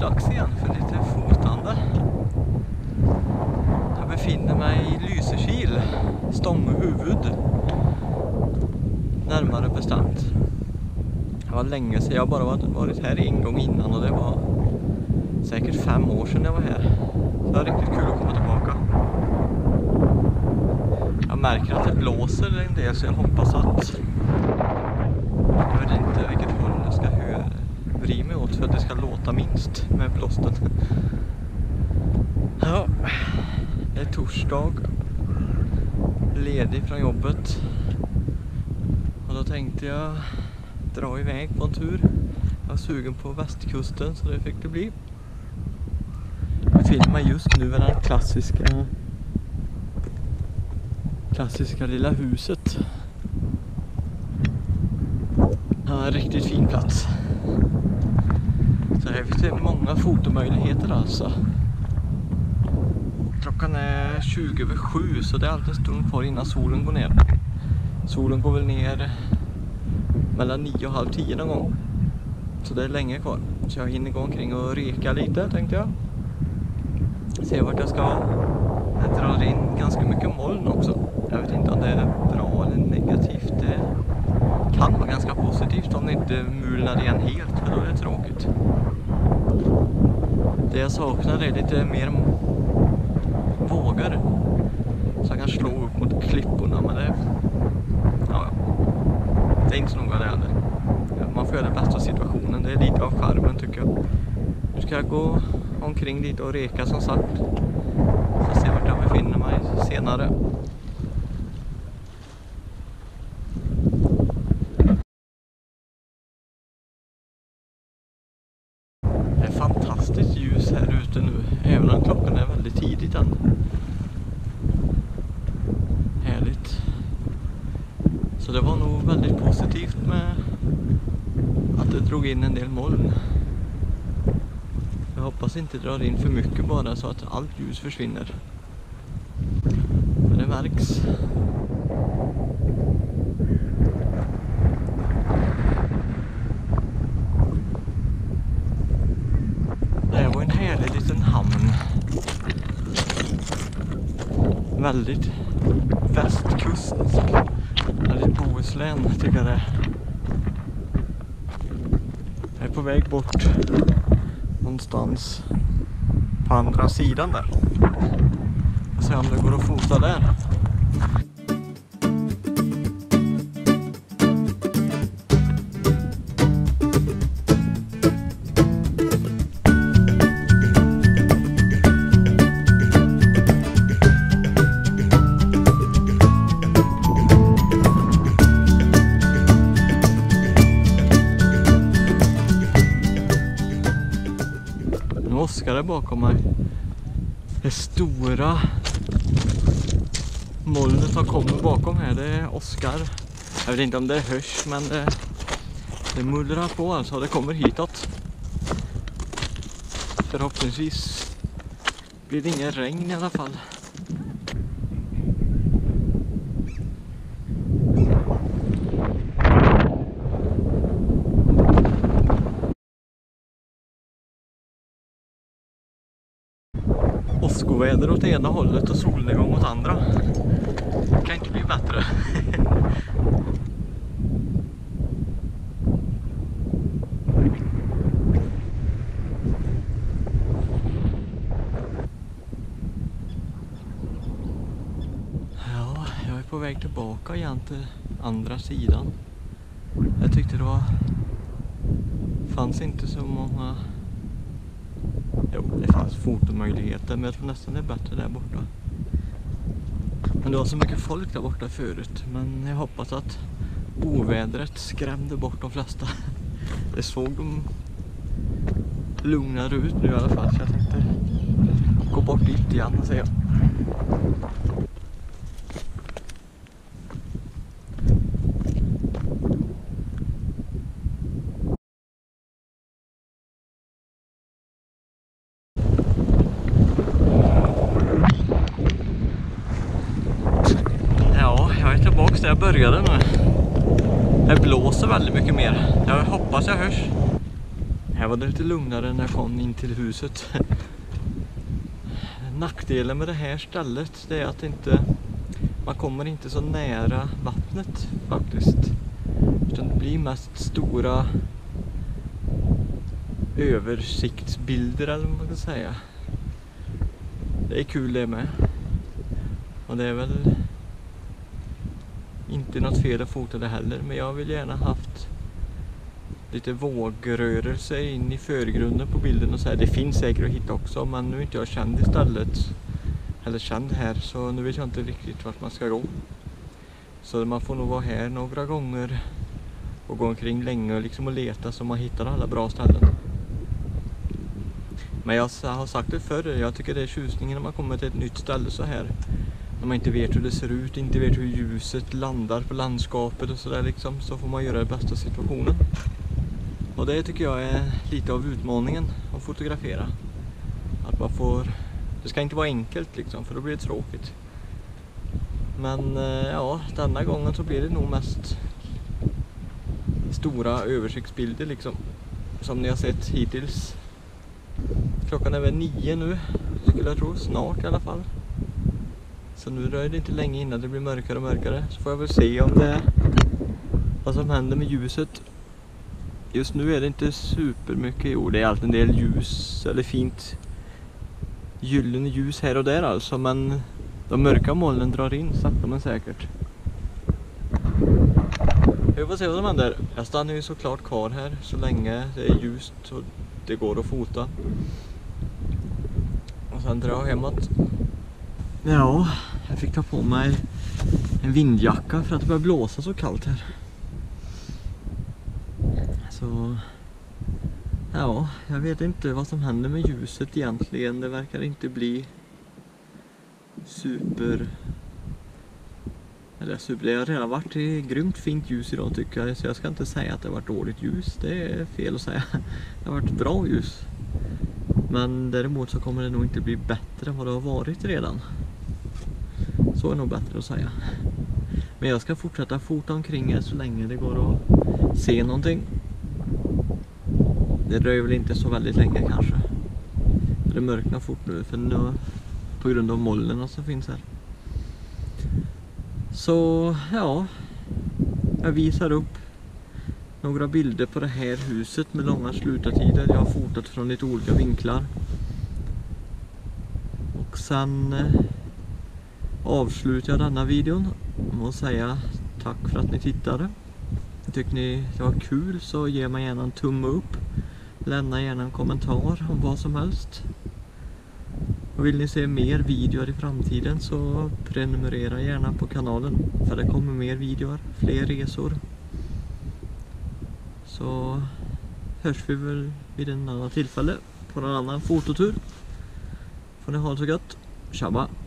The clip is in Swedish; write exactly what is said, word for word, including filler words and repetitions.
dags igen för lite fotande. Jag befinner mig i Lysekil, Stånghuvud. Närmare bestämt. Det var länge sedan, jag har bara varit här en gång innan och det var säkert fem år sedan jag var här. Så det var riktigt kul att komma tillbaka. Jag märker att det blåser en del så jag hoppas att jag vet inte vilket håll jag ska vrida mig åt för att det ska låta minst med blåsten. Ja, det är torsdag. Ledig från jobbet. Och då tänkte jag dra iväg på en tur. Jag var sugen på västkusten så det fick det bli. Jag befinner mig just nu vid den klassiska klassiska lilla huset. Ja, en riktigt fin plats. Så här finns det många fotomöjligheter alltså. Klockan är tjugo över sju så det är alltid en stund kvar innan solen går ner. Solen går väl ner mellan nio och halv tio någon gång. Så det är länge kvar. Så jag hinner gå omkring och reka lite tänkte jag. Se vart jag ska. Jag drar in ganska mycket moln också. Jag vet inte om det är bra eller negativt. Det kan vara ganska positivt om det inte mulnar igen helt, för då är det tråkigt. Det jag saknar är lite mer vågor. Så jag kan slå upp mot klipporna, men det, ja, det är inte så noga det heller. Man får göra det bästa situationen, det är lite av charmen tycker jag. Nu ska jag gå omkring lite och reka som sagt. Så se vart jag befinner mig senare. Det är fantastiskt ljus här ute nu, även om klockan är väldigt tidigt än. Härligt. Så det var nog väldigt positivt med att det drog in en del moln. Jag hoppas inte det drar in för mycket bara så att allt ljus försvinner. Men det märks. Det här var en härlig liten hamn. Väldigt västkust. Väldigt Bohuslän tycker jag det är. Jag är på väg bort någonstans på andra sidan där. Jag ser om det går att fota där. Oskar är bakom mig. Det stora molnet som kommer bakom här, det är Oskar. Jag vet inte om det är hörs, men det, det mullrar på alltså. Det kommer hitåt. Förhoppningsvis blir det ingen regn i alla fall. Åskoväder åt ena hållet och solnedgång åt andra. Det kan inte bli bättre. Ja, jag är på väg tillbaka igen till andra sidan. Jag tyckte det var fanns inte så många. Jo, det fanns fotomöjligheter, men jag tror nästan det är bättre där borta. Men det var så mycket folk där borta förut, men jag hoppas att ovädret skrämde bort de flesta. Det såg de lugnare ut nu i alla fall, så jag tänkte gå bort dit igen och säga. Där jag började nu. Det blåser väldigt mycket mer. Jag hoppas jag hörs. Här var det lite lugnare när jag kom in till huset. Nackdelen med det här stället, det är att inte, man kommer inte så nära vattnet faktiskt. Utan det blir mest stora översiktsbilder eller vad man kan säga. Det är kul det med. Och det är väl inte något fel att fota det heller, men jag vill gärna haft lite vågrörelse in i förgrunden på bilden och så här. Det finns säkert att hitta också, men nu är inte jag känd i stället eller känd här, så nu vet jag inte riktigt vart man ska gå. Så man får nog vara här några gånger och gå omkring länge och liksom och leta så man hittar alla bra ställen. Men jag har sagt det förr, jag tycker det är tjusningen när man kommer till ett nytt ställe så här. När man inte vet hur det ser ut, inte vet hur ljuset landar på landskapet och sådär liksom, så får man göra det bästa situationen. Och det tycker jag är lite av utmaningen att fotografera. Att man får, det ska inte vara enkelt liksom, för då blir det tråkigt. Men ja, denna gången så blir det nog mest stora översiktsbilder liksom, som ni har sett hittills. Klockan är väl nio nu, skulle jag tro, snart i alla fall. Så nu dröjer det inte länge innan det blir mörkare och mörkare. Så får jag väl se om det, vad som händer med ljuset. Just nu är det inte super mycket, jo det är alltid en del ljus, eller fint gyllene ljus här och där alltså, men de mörka molnen drar in sakta men säkert. Vi får se vad som händer. Jag stannar ju såklart kvar här så länge det är ljust och det går att fota. Och sen drar jag hemåt. Ja, jag fick ta på mig en vindjacka för att det börjar blåsa så kallt här. Så ja, jag vet inte vad som händer med ljuset egentligen. Det verkar inte bli super, eller super, det har redan varit grymt fint ljus idag tycker jag. Så jag ska inte säga att det har varit dåligt ljus, det är fel att säga. Det har varit bra ljus. Men däremot så kommer det nog inte bli bättre än vad det har varit redan. Så är nog bättre att säga. Men jag ska fortsätta fota omkring här så länge det går att se någonting. Det dröjer väl inte så väldigt länge kanske. Det mörknar fort nu, för nu på grund av molnen som finns här. Så ja, jag visar upp några bilder på det här huset med långa slutartider. Jag har fotat från lite olika vinklar. Och sen eh, avslutar jag denna videon med att säga tack för att ni tittade. Tycker ni det var kul så ge mig gärna en tumme upp. Lämna gärna en kommentar om vad som helst. Och vill ni se mer videor i framtiden så prenumerera gärna på kanalen. För det kommer mer videor, fler resor. Så hörs vi väl vid en annan tillfälle på en annan fototur. Får ni ha det så gott. Tjabba!